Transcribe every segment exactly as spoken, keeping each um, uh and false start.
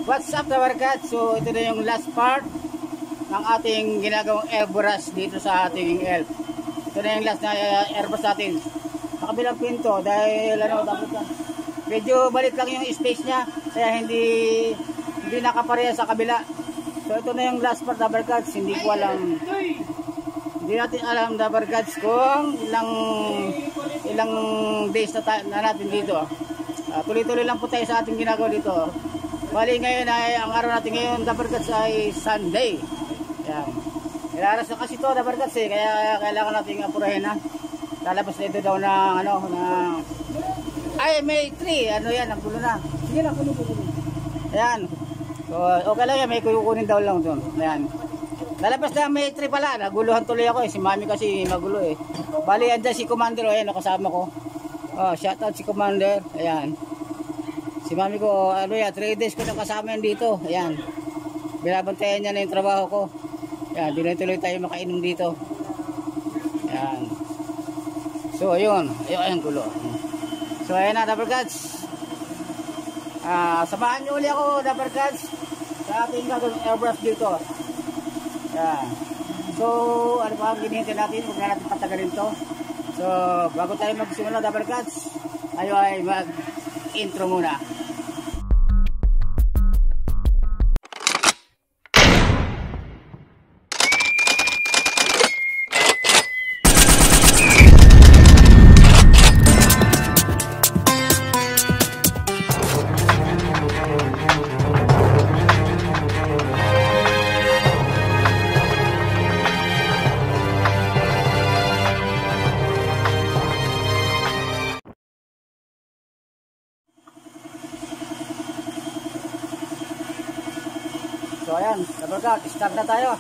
What's up, Dabarkat? So ito na yung last part ng ating ginagawang airbrush dito sa ating elf. Ito na yung last na uh, airbrush natin. Sa kabilang pinto dahil ano, Dabarkat, medyo balit lang yung space niya kaya hindi hindi nakapareha sa kabila. So ito na yung last part, Dabarkat. Hindi ko alam, hindi natin alam, Dabarkat, kung ilang ilang days na, na natin dito. Uh, tuloy-tuloy lang po tayo sa ating ginagawa dito. Bali ngayon ay, ang araw natin ngayon, Dabarkats, ay Sunday. Yan. Ilaras na kasi ito, Dabarkats, eh. Kaya kailangan natin apurahin, ha. Lalabas na ito daw ng, ano, na... Ay, May three. Ano yan, ang gulo na. Sige lang, kulo, kulo. Ayan. So, okay lang yan, may kukunin daw lang doon. Ayan. Lalabas na May three pala. Naguluhan tuloy ako, eh. Si Mami kasi magulo, eh. Bali, andyan si Commander, ayan, kasama ko. Oh, shoutout si Commander. Ayan. Si Mami ko, ano yan, three days ko nang kasama yan dito. Ayan. Binabantayan niya na yung trabaho ko. Ayan, tuloy-tuloy tayo makainom dito. Ayan. So, ayun. Ayun, ayun, gulo. So, ayun na, Dabarkats. Ah, samahan niyo uli ako, Dabarkats, sa ating gagawing airbrush dito. Ayan. So, ano pa ang ginihintay natin? Huwag na natin patagalin to. So, bago tayo magsimula, Dabarkats, tayo ay mag-intro muna. So ayan, Dabarkat, start na tayo.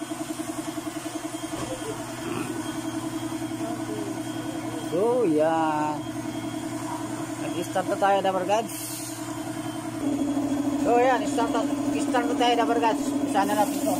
So yan, nag-start na tayo, Dabarkat. So ayan, start na, start na tayo, Dabarkat. Sana natin ito.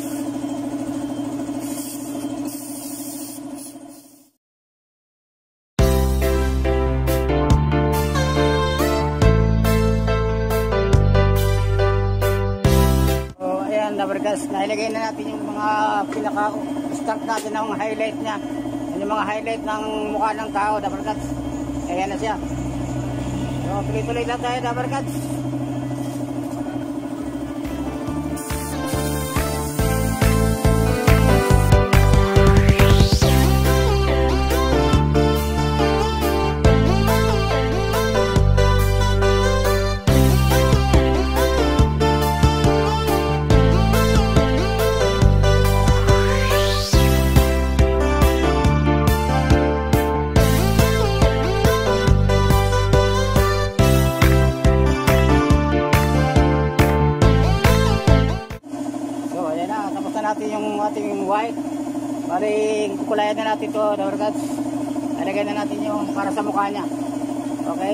Dabarkats, nailagay na natin yung mga pinaka-start natin ng highlight niya. Yung mga highlight ng mukha ng tao, Dabarkats. Ayan na siya. So, tuloy-tuloy lang tayo, Dabarkats. Natin yung ating white. Bali, kukulayan na natin ito, Dabarkats. Nalagay na natin yung para sa mukha niya. Okay?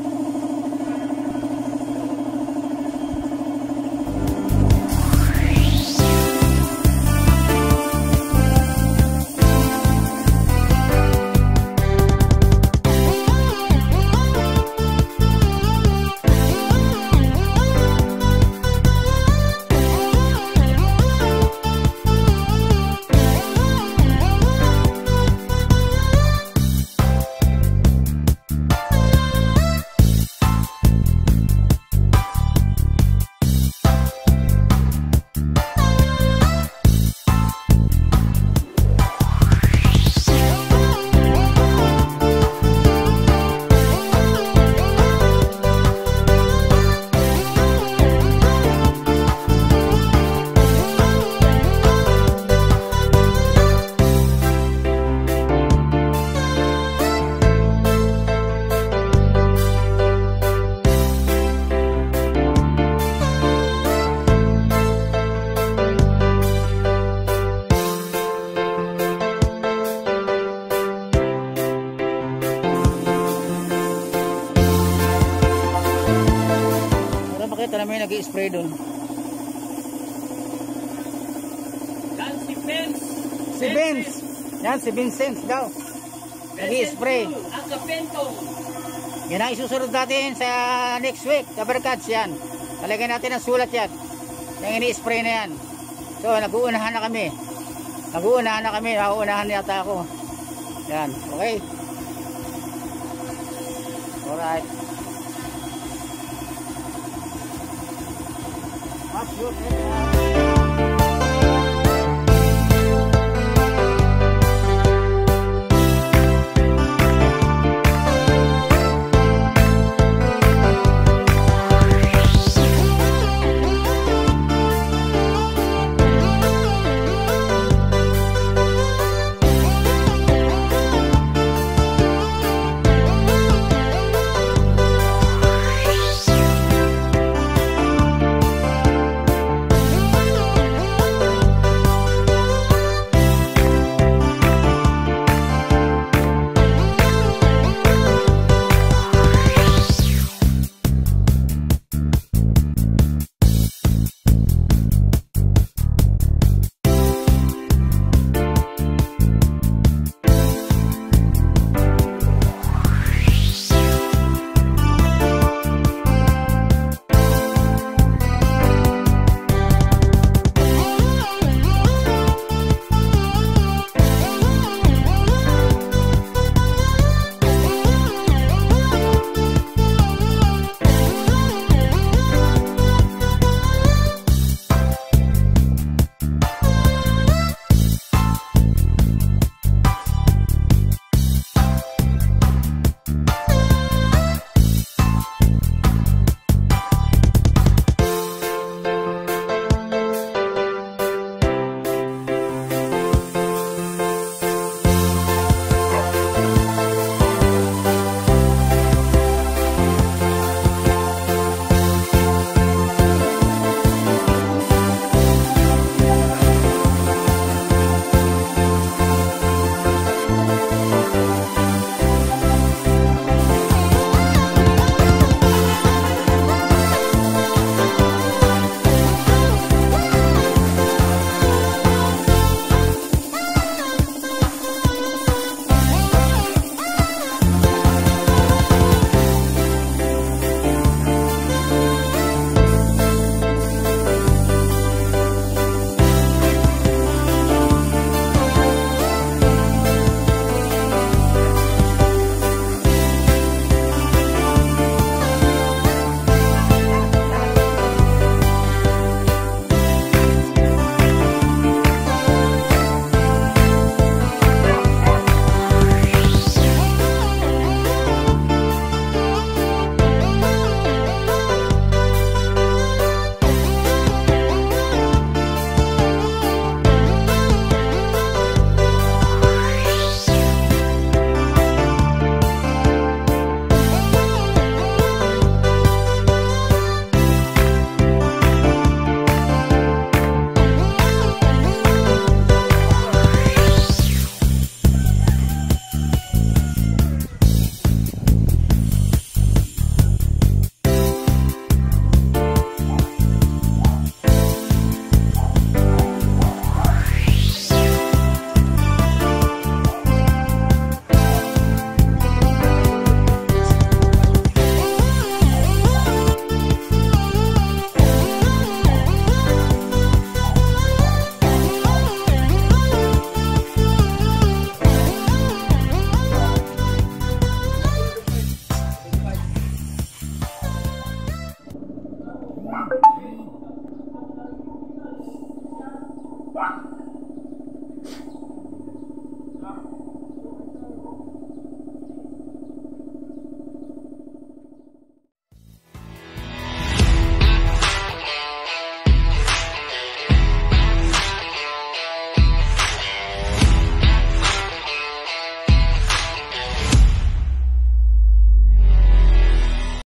Ito na may nag-i-spray doon. Yan si Vince. Si Vince. Yan si Vincent daw. Nag-i-spray. Ang kapento. Yan ang isusunod natin sa next week. Dabarkats yan. Talagyan natin ang sulat yan. Yung ini-spray na yan. So, nag-uunahan na kami. Nag-uunahan na kami. Nag-uunahan yata ako. Yan. Okay. Alright. That's good.